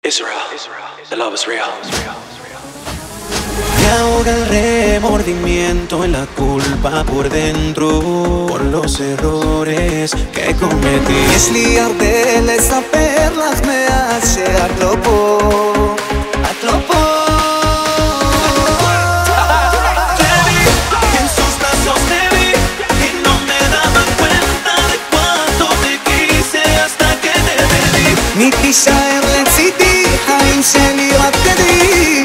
Israel, the love is real. Me ahoga el remordimiento en la culpa por dentro, por los errores que cometí. Desliarte esas perlas me hace aclopo. Te vi, en sus brazos te vi, y no me daba cuenta de cuánto te quise hasta que te perdí. Mi tija en la city, hain seni te di.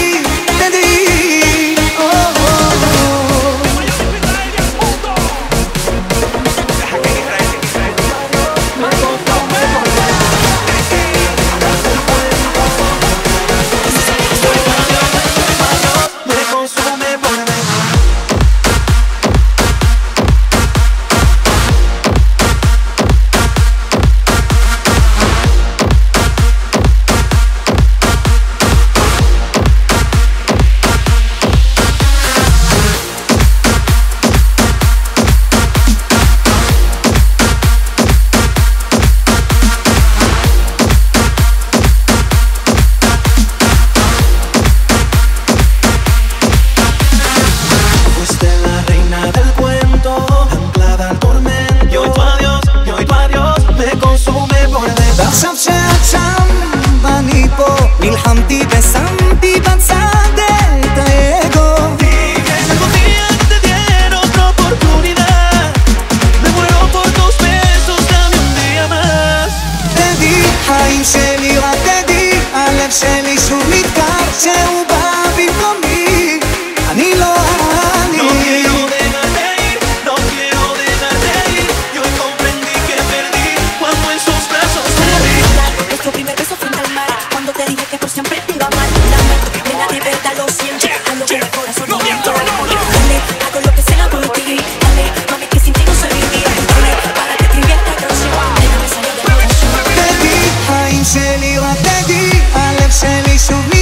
נלחמתי ושמתי בצד את האגו. Si algún día te diera otra oportunidad, me muero por tus besos, dame un día más. תדי, חיים שלי רק תדי, הלב שלי שוב נדקר שהוא בא במקומי. אני לא אני. No quiero dejarte ir, no quiero dejarte ir. Yo comprendí que perdí cuando en sus brazos te vi. Nuestro primer beso frente al mar, cuando te dije que por siempre te iba a amar. Nena, de verdad lo siento, ando con el corazón roto. Dale, hago lo que sea por ti. Dale, mami, que sin ti no soy vivir. Dale, para que escribí esta canción. Nena, me salió de corazón. תדי, חיים שלי רק תדי, הלב שלי שוב נדקר